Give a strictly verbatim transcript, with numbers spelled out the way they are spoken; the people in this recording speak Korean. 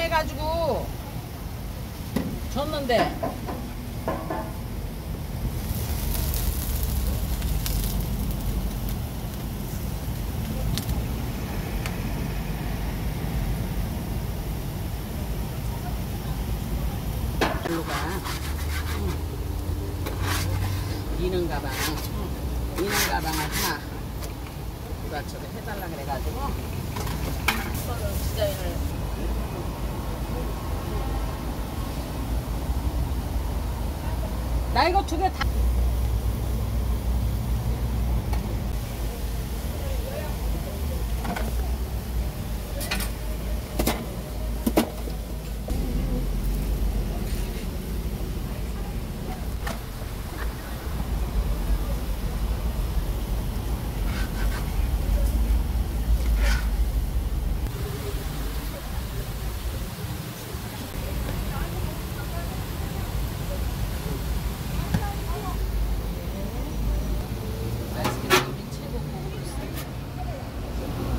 해가지고 줬는데 일로 가. 응. 이는 가방, 응. 이는 가방을 하나 이것저것 해달라 그래가지고 이거를 디자인을 나 이거 두 개 다